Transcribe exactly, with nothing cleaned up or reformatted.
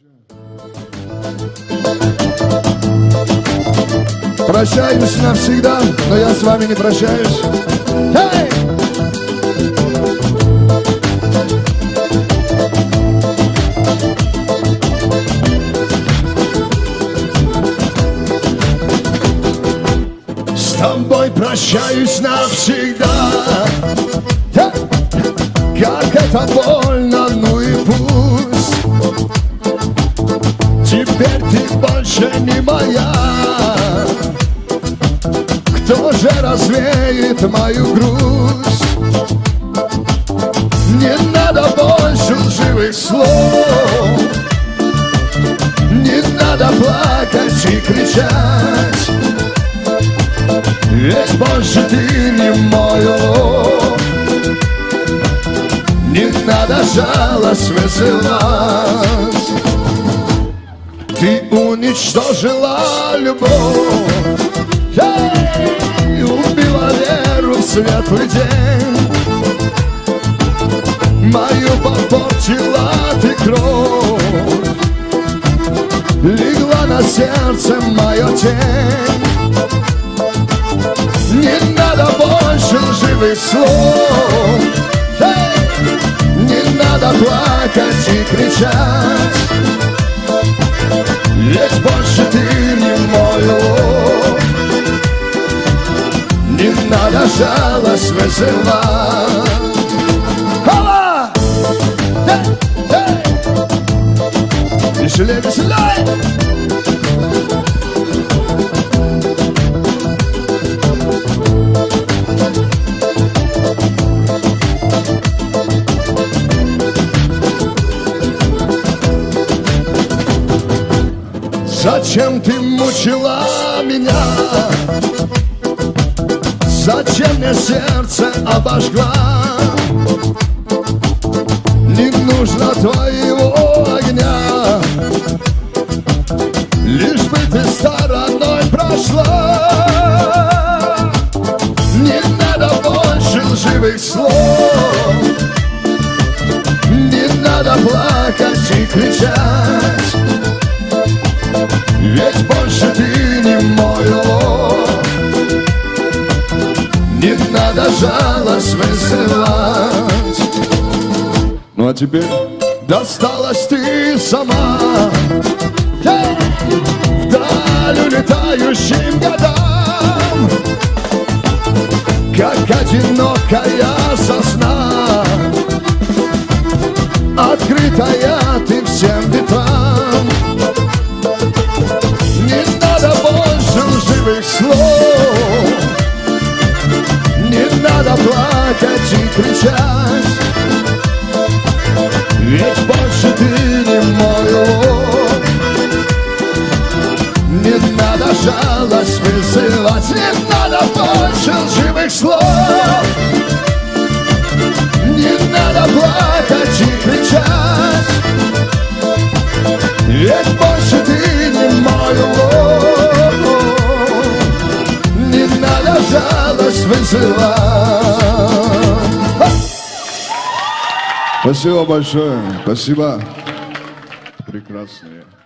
Прощаюсь навсегда, но я с вами не прощаюсь. Hey! С тобой прощаюсь навсегда. Hey! Как это больно, ну и пусть. Теперь ты больше не моя. Кто же развеет мою грусть? Не надо больше лживых слов. Не надо плакать и кричать. Ведь больше ты не мой улов. Не надо жалость вызывать. Ты уничтожила любовь. Эй, убила веру в светлый день. Мою попортила ты кровь. Легла на сердце мое тень. Не надо больше лживых слов. Эй, не надо плакать и кричать. Ведь больше ты не мой улов. Не надо жалость вызывать. Хава! Эй, эй! Веселей, веселей! Зачем ты мучила меня? Зачем мне сердце обожгла? Не нужно твоего огня. Лишь бы ты стороной прошла. Не надо больше лживых слов. Не надо плакать и кричать. Ведь больше ты не мой улов. Не надо жалость вызывать. Ну а теперь досталась ты сама. Эй, вдаль улетающим годам. Как одинокая сосна, открытая ты всем ветрам. Не надо больше лживых слов. Не надо плакать и кричать. Ведь больше ты не мой улов. Не надо жалость вызывать. Не надо больше лживых слов. Не надо плакать и кричать. Ведь больше ты не мой улов. Не надо жалость вызывать. Спасибо большое. Спасибо. Прекрасные.